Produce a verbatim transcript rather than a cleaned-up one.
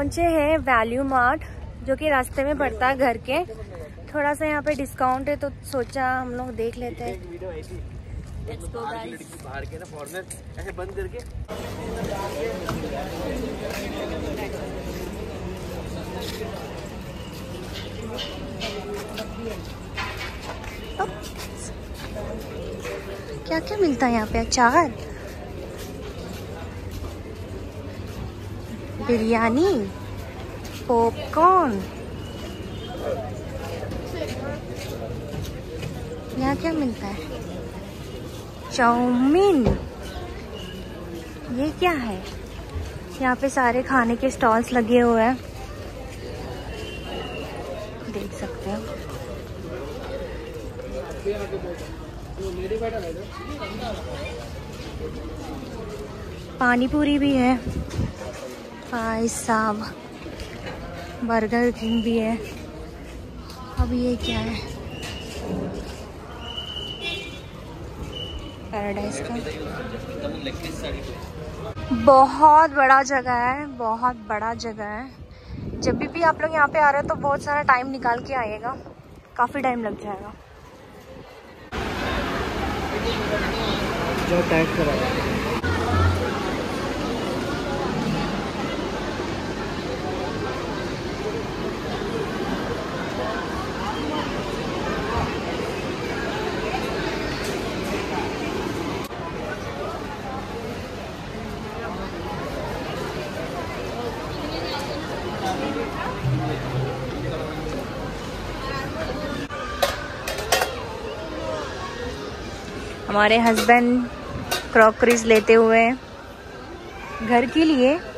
पहुंचे हैं value mart, जो कि रास्ते में पड़ता है घर के। थोड़ा सा यहाँ पे डिस्काउंट है तो सोचा हम लोग देख लेते हैं। Let's go guys। बाहर के ना फॉरेनर ऐसे बंद करके क्या क्या मिलता है यहाँ पे? अचार, बिरयानी, पॉपकॉर्न, यहाँ क्या मिलता है? चाउमीन, ये क्या है? यहाँ पे सारे खाने के स्टॉल्स लगे हुए हैं, देख सकते हो। पानी पूरी भी है, भाई साहब, बर्गर किंग भी है। अब ये क्या है? पैराडाइज का बहुत बड़ा जगह है, बहुत बड़ा जगह है। जब भी, भी आप लोग यहाँ पे आ रहे हो तो बहुत सारा टाइम निकाल के आइएगा, काफ़ी टाइम लग जाएगा। जो टाइट करा हमारे हस्बैंड क्रॉकरीज लेते हुए घर के लिए